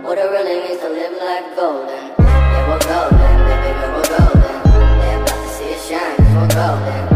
what it really means to live like golden. Yeah, we're golden, baby girl, we're golden. They're about to see us shine, 'cause we're golden.